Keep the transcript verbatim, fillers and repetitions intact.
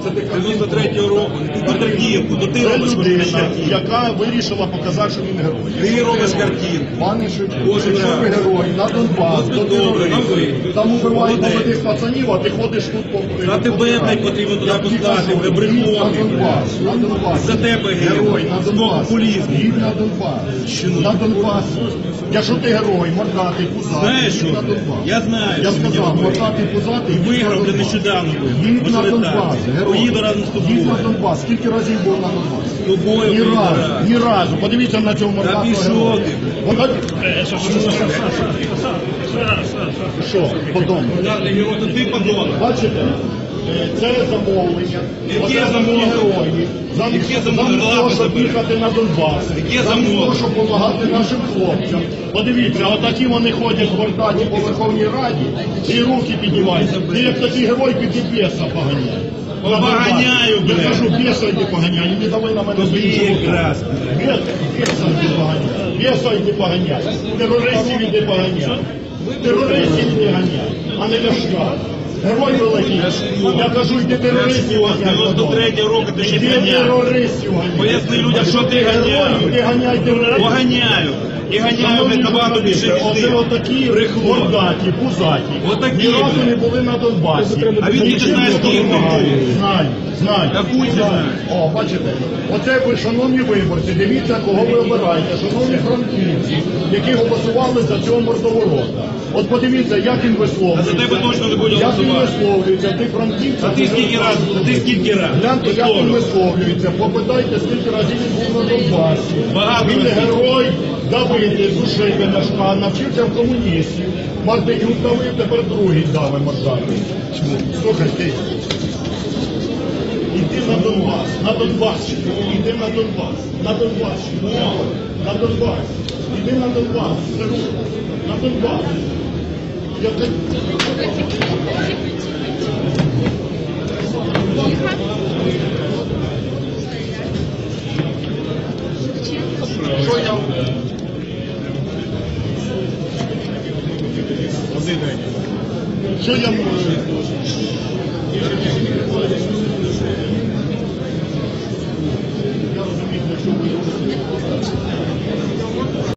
дев'яносто третього року, Бардаківку, то ти Це робиш людина, картинку. яка вирішила показати, що він герой. Ти робиш картинку. Пане Шевчук, Кожен якщо ви раз. герой, на Донбас, От то ви добре, терорист. а ви? Там убивають Молодець. молодих пацанів, а ти ходиш тут по... За тебе, блядь, потрібно туди Я тобі послати, кажу, вже брехони, На Донбас, на Донбас. За тебе Герой, на Донбас. популізм. Їдь на Донбас. Що ну? На Донбас. Якщо ти герой, мордатий, пузатий, Знаєш їдь що? на Донбас. Я знаю, Я що мені сказав, робити. мордатий, пузатий, їдь Виграв на вже Донбас. нещодавно. Їдь на Мажоритарний. Донбас, герой. Поїду разом з тобою. Їдь на Донбас. Скільки разів був на Донбас? Тобою Ні поїду разу, раз. ні разу. Подивіться на цього мордатого пішов героя. ти. Вона... Що, подобно? То ти подонок. Бачите, е, це замовлення. Яке Оце замовлення? герої. Замість Яке замість замовлення? того, щоб Лапи їхати на Донбас. Яке Замість того, замовлення? щоб допомагати нашим хлопцям. Подивіться, отакі вони ходять в Гордані по Верховній Раді і руки піднімаються. Ти як такий герой піди біса поганяй. Поганяю, Я блядь. кажу, біса йди поганяй, не давай на мене Тобі свої якраз. Біса йди поганяй. Біса йди поганяй. Терористів йди поганяй. Терористів йди ганяй, а не Ляшка. Герой великий. Я кажу, йди терористів Ляшко, з дев'яносто третього року ти ще Йди ганяв. терористів ганяй. Поясни людям, що ти Герой, ганяв. Йди ганяй терористів. Поганяю. І ганяю не набагато більше Оце від отакі Брехло. мордаті, пузаті. Отакі, Ні разу блядь. не були на Донбасі. А він не знає, скільки ти був. Знаю, знаю. Та хуй ти знаєш. О, бачите, оце ви, шановні виборці, дивіться, кого ви обираєте, шановні франківці, які голосували за цього мордоворота. От подивіться, як він висловлюється. А за тебе точно не буде Як він голосувати. висловлюється, ти франківці. А ти скільки раз, а ти скільки раз? Гляньте, як він висловлюється. Попитайте, скільки разів він був на Донбасі. Багато Він разів. герой давити, душити Ляшка, навчився в комуністів. Мартинюк давив, тепер другий дави мордати. Слухай, ти. Іди на Донбас, на Донбас, іди на Донбас, на Донбас, на Донбас, іди на Донбас, на Донбас. Я так... Що я... Що я можу? Я розумію, що ви